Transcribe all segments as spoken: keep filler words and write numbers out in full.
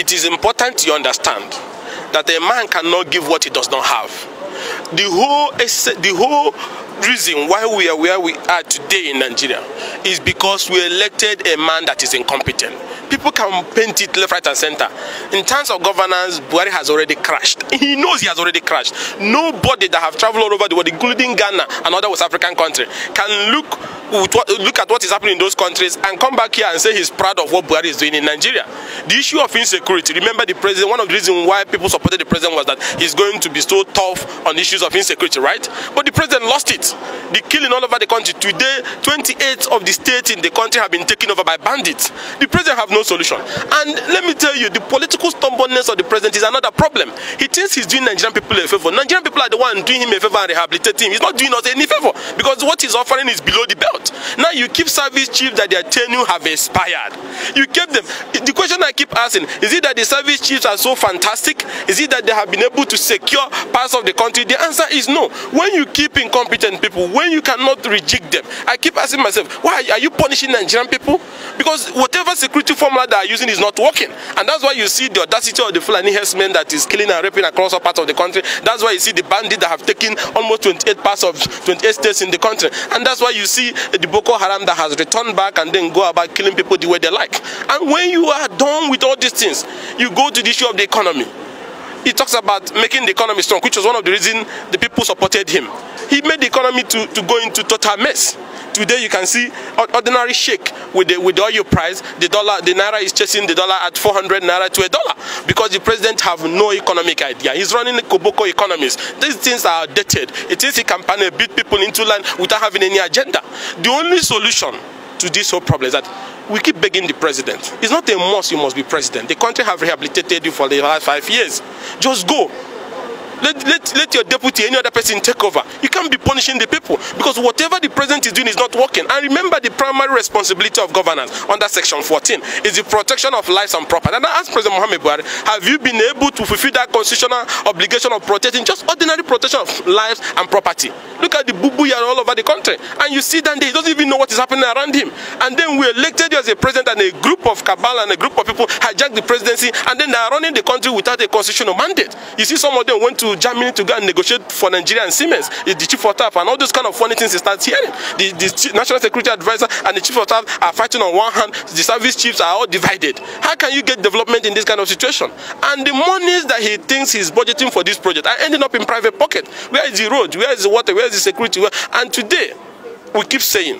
it is important you understand that a man cannot give what he does not have. The whole, the whole reason why we are where we are today in Nigeria is because we elected a man that is incompetent. People can paint it left, right, and center. In terms of governance, Buhari has already crashed. He knows he has already crashed. Nobody that have traveled all over the world, including Ghana and other West African countries, can look look at what is happening in those countries and come back here and say he's proud of what Buhari is doing in Nigeria. The issue of insecurity, remember the president, one of the reasons why people supported the president was that he's going to be so tough on issues of insecurity, right? But the president lost it. The killing all over the country. Today, twenty-eight of the states in the country have been taken over by bandits. The president have no solution. And let me tell you, the political stubbornness of the president is another problem. He thinks he's doing Nigerian people a favor. Nigerian people are the one doing him a favor and rehabilitating him. He's not doing us any favor because what he's offering is below the belt. Now you keep service chiefs that their tenure have expired. You keep them. The question I keep asking, is it that the service chiefs are so fantastic? Is it that they have been able to secure parts of the country? The answer is no. When you keep incompetent people, when you cannot rejig them, I keep asking myself, why are you punishing Nigerian people? Because whatever security formula they are using is not working. And that's why you see the audacity of the Fulani herdsmen that is killing and raping across all parts of the country. That's why you see the bandits that have taken almost twenty-eight parts of twenty-eight states in the country. And that's why you see the Boko Haram that has returned back and then go about killing people the way they like. And when you are done with all these things, you go to the issue of the economy. He talks about making the economy strong, which was one of the reasons the people supported him. He made the economy to, to go into total mess. Today you can see ordinary shake with the, with the oil price. The dollar, the naira is chasing the dollar at four hundred naira to a dollar because the president have no economic idea. He's running Koboko economies. These things are outdated. It is he can beat people into land without having any agenda. The only solution to this whole problem is that we keep begging the president. It's not a must you must be president. The country have rehabilitated you for the last five years. Just go. Let, let, let your deputy, any other person take over. You can't be punishing the people because whatever the president is doing is not working. And remember, the primary responsibility of governance under Section fourteen is the protection of lives and property. And I asked President Muhammad Buhari, have you been able to fulfill that constitutional obligation of protecting just ordinary protection of lives and property? Look at the boo-boo all over the country. And you see that he doesn't even know what is happening around him. And then we elected you as a president and a group of cabal and a group of people hijacked the presidency and then they are running the country without a constitutional mandate. You see some of them went to Germany to go and negotiate for Nigeria and Siemens, the chief of staff, and all those kind of funny things he starts hearing. The, the national security advisor and the chief of staff are fighting on one hand, the service chiefs are all divided. How can you get development in this kind of situation? And the monies that he thinks he's budgeting for this project are ending up in private pocket. Where is the road? Where is the water? Where is the security? And today, we keep saying,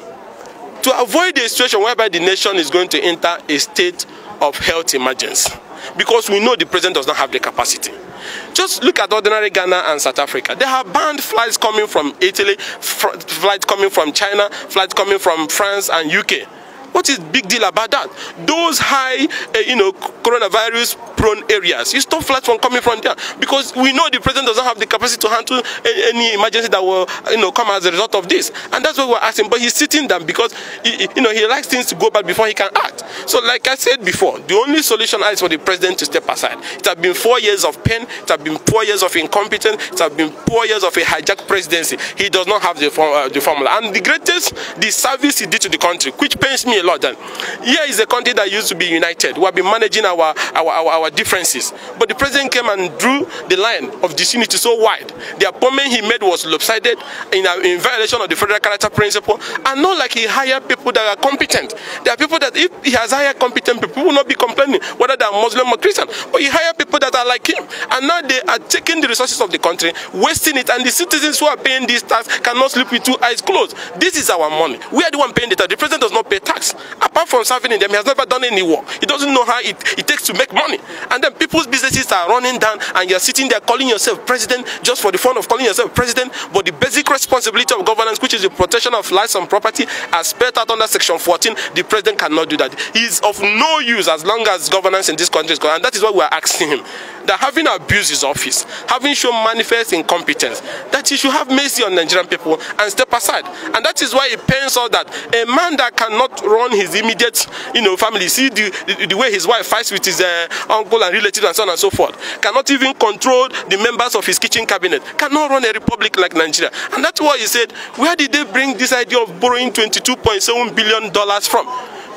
to avoid a situation whereby the nation is going to enter a state of health emergency, because we know the president does not have the capacity. Just look at ordinary Ghana and South Africa. They have banned flights coming from Italy, flights coming from China, flights coming from France and U K. What is the big deal about that? Those high, uh, you know, coronavirus-prone areas, you stop flights from coming from there because we know the president doesn't have the capacity to handle any emergency that will, you know, come as a result of this. And that's what we're asking. But he's sitting down because, he, you know, he likes things to go bad before he can act. So, like I said before, the only solution is for the president to step aside. It has been four years of pain. It has been four years of incompetence. It has been four years of a hijacked presidency. He does not have the, uh, the formula. And the greatest, the service he did to the country, which pains me a lot. Then here is a country that used to be united. We have been managing our, our, our, our differences. But the president came and drew the line of disunity so wide. The appointment he made was lopsided in, a, in violation of the federal character principle. And not like he hired people that are competent. There are people that if he has hired competent people, people will not be complaining whether they are Muslim or Christian. But he hired people that are like him. And now they are taking the resources of the country, wasting it. And the citizens who are paying this tax cannot sleep with two eyes closed. This is our money. We are the one paying the tax. The president does not pay tax. Apart from serving in them, he has never done any work. He doesn't know how it, it takes to make money. And then people's businesses are running down and you're sitting there calling yourself president just for the fun of calling yourself president. But the basic responsibility of governance, which is the protection of lives and property, as spelled out under Section fourteen, the president cannot do that. He is of no use as long as governance in this country is going. And that is what we are asking him. That having abused his office, having shown manifest incompetence, that he should have mercy on Nigerian people and step aside. And that is why it pains us that a man that cannot run his immediate, you know, family, see the, the, the way his wife fights with his uh, uncle and relatives and so on and so forth, cannot even control the members of his kitchen cabinet, cannot run a republic like Nigeria. And that's why he said, where did they bring this idea of borrowing twenty-two point seven billion dollars from?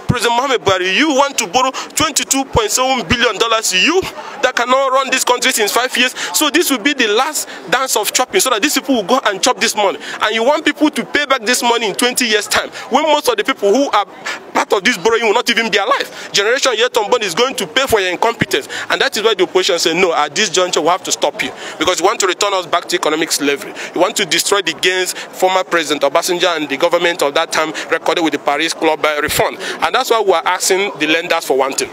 President Muhammad Buhari, you want to borrow twenty-two point seven billion dollars, you that cannot run this country since five years. So this will be the last dance of chopping, so that these people will go and chop this money. And you want people to pay back this money in twenty years' time, when most of the people who are part of this borrowing will not even be alive. Generation yet unborn is going to pay for your incompetence. And that is why the opposition say, no, at this juncture we have to stop you, because you want to return us back to economic slavery. You want to destroy the gains former President Obasanjo and the government of that time recorded with the Paris Club uh, reform. And that's why we are asking the lenders for one thing.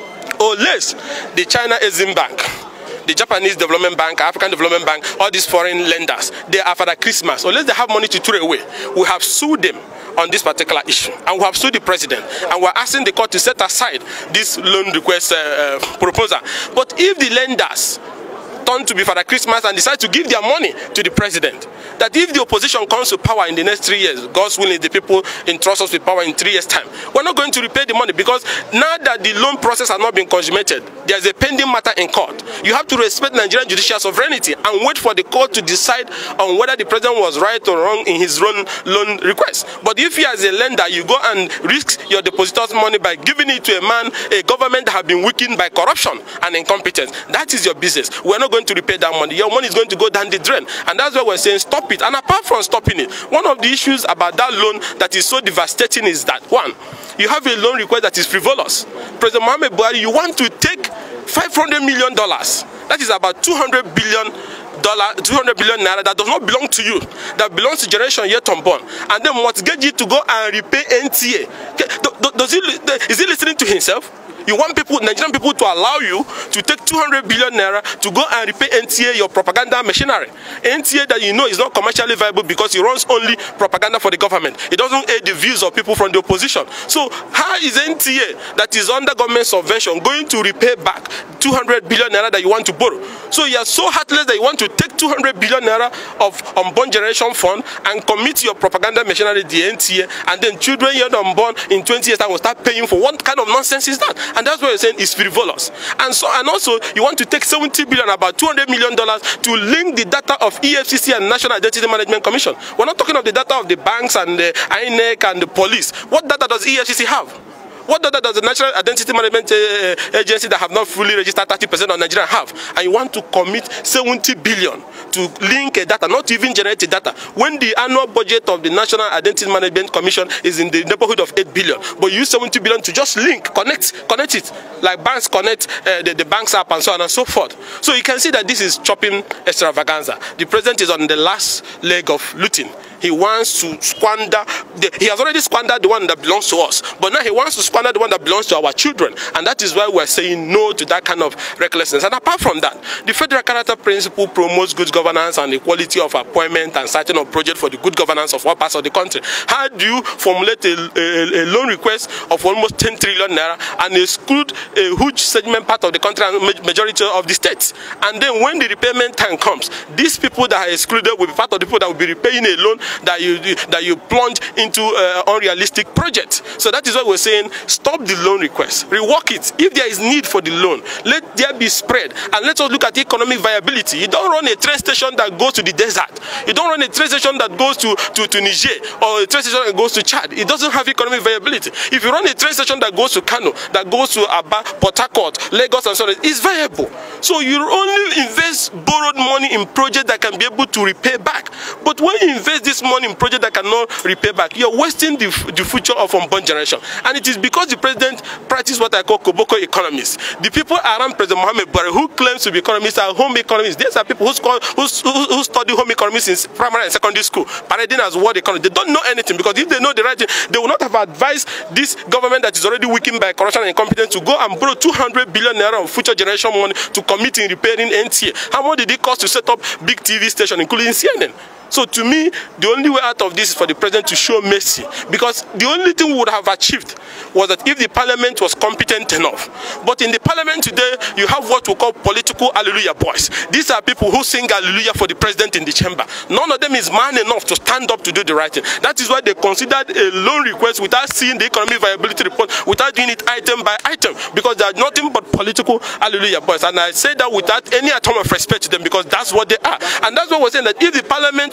Or less, the China Exim Bank, the Japanese Development Bank, African Development Bank, all these foreign lenders, they are for the Christmas. Unless they have money to throw away, we have sued them on this particular issue, and we have sued the president, and we are asking the court to set aside this loan request uh, uh, proposal. But if the lenders turn to be Father Christmas and decide to give their money to the president, that if the opposition comes to power in the next three years, God's willing, the people entrust us with power in three years' time, we're not going to repay the money, because now that the loan process has not been consummated, there's a pending matter in court. You have to respect Nigerian judicial sovereignty and wait for the court to decide on whether the president was right or wrong in his loan, loan request. But if you as a lender, you go and risk your depositors' money by giving it to a man, a government that have been weakened by corruption and incompetence, that is your business. We're not going to repay that money. Your money is going to go down the drain. And that's why we're saying stop it. And apart from stopping it, one of the issues about that loan that is so devastating is that, one, you have a loan request that is frivolous. President Muhammad Buhari, you want to take five hundred million dollars. That is about two hundred billion dollars, two hundred billion naira that does not belong to you, that belongs to generation yet unborn, and then mortgage it to go and repay N T A. Does he, is he listening to himself? You want people, Nigerian people, to allow you to take two hundred billion naira to go and repay N T A, your propaganda machinery. N T A that you know is not commercially viable because it runs only propaganda for the government. It doesn't aid the views of people from the opposition. So how is N T A that is under government subvention going to repay back two hundred billion naira that you want to borrow? So you are so heartless that you want to take two hundred billion naira of unborn generation fund and commit your propaganda machinery, the N T A, and then children yet unborn in twenty years time will start paying for. What kind of nonsense is that? And that's what you're saying is frivolous. And so, and also, you want to take seventy billion, about two hundred million dollars, to link the data of E F C C and National Identity Management Commission. We're not talking of the data of the banks and the I N E C and the police. What data does E F C C have? What data does the National Identity Management uh, Agency that have not fully registered thirty percent of Nigeria have? And you want to commit seventy billion to link a data, not even generate a data, when the annual budget of the National Identity Management Commission is in the neighborhood of eight billion. But you use seventy billion to just link, connect, connect it, like banks connect uh, the, the banks app and so on and so forth. So you can see that this is chopping extravaganza. The president is on the last leg of looting. He wants to squander, the, he has already squandered the one that belongs to us, but now he wants to squander the one that belongs to our children. And that is why we're saying no to that kind of recklessness. And apart from that, the federal character principle promotes good governance and equality of appointment and citing of project for the good governance of all parts of the country. How do you formulate a, a, a loan request of almost ten trillion naira and exclude a huge segment part of the country and majority of the states? And then when the repayment time comes, these people that are excluded will be part of the people that will be repaying a loan that you that you plunge into uh, unrealistic projects. So that is why we're saying stop the loan request, rework it. If there is need for the loan, let there be spread, and let us look at economic viability. You don't run a train station that goes to the desert. You don't run a train station that goes to, to, to Niger, or a train station that goes to Chad. It doesn't have economic viability. If you run a train station that goes to Kano, that goes to Aba, Port Harcourt, Lagos and so on, it's viable. So you only invest borrowed money in projects that can be able to repay back. But when you invest this money in projects that cannot repay back, you're wasting the, the future of unborn generation. And it is because the president practices what I call Koboko economists. The people around President Muhammad Buhari who claims to be economists are home economists. These are people who, score, who, who, who study home economics in primary and secondary school, parading as world economists. They don't know anything, because if they know the right thing, they would not have advised this government that is already weakened by corruption and incompetence to go and borrow two hundred billion naira of future generation money to commit in repairing N T A. How much did it cost to set up big T V station, including C N N? So to me, the only way out of this is for the president to show mercy, because the only thing we would have achieved was that if the parliament was competent enough. But in the parliament today, you have what we call political hallelujah boys. These are people who sing hallelujah for the president in the chamber. None of them is man enough to stand up to do the right thing. That is why they considered a loan request without seeing the economic viability report, without doing it item by item, because they are nothing but political hallelujah boys. And I say that without any atom of respect to them, because that's what they are. And that's why we're saying that if the parliament was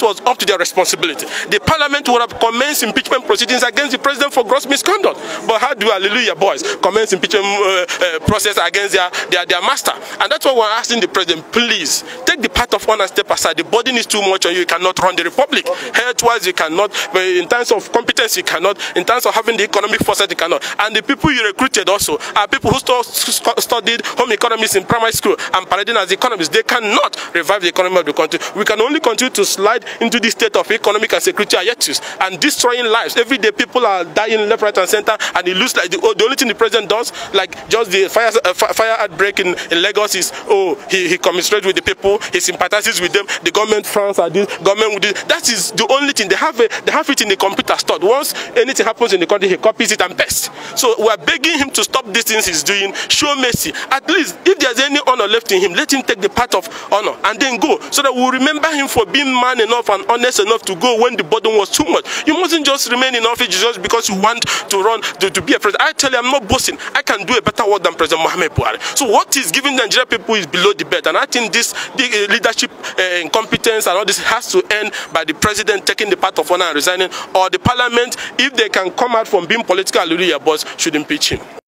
was up to their responsibility. The parliament would have commenced impeachment proceedings against the president for gross misconduct. But how do hallelujah boys commence impeachment uh, uh, process against their, their, their master? And that's why we're asking the president, please, take the part of honor and step aside. The burden is too much on you. You cannot run the republic. Health-wise, you cannot. But in terms of competence, you cannot. In terms of having the economic foresight, you cannot. And the people you recruited also are people who st studied home economics in primary school and parading as economists. They cannot revive the economy of the country. We can only continue to slide into this state of economic and security hiatus and destroying lives. Every day people are dying left, right, and center, and it looks like the, oh, the only thing the president does, like just the fire, uh, fire outbreak in, in Lagos, is oh he, he commiserates with the people, he sympathizes with them. The government frowns at this, government with this. That is the only thing they have. A, they have it in the computer stored. Once anything happens in the country, he copies it and pastes. So we are begging him to stop these things he's doing. Show mercy. At least if there's any honor left in him, let him take the part of honor and then go, so that we'll remember him for being man enough and honest enough to go when the burden was too much. You mustn't just remain in office just because you want to run to, to be a president. I tell you, I'm not boasting. I can do a better work than President Mohamed Buhari. So what is giving the Nigerian people is below the belt, and I think this the, uh, leadership uh, incompetence and all this has to end by the president taking the part of honor and resigning, or the parliament, if they can come out from being political hallelujah boss, should impeach him.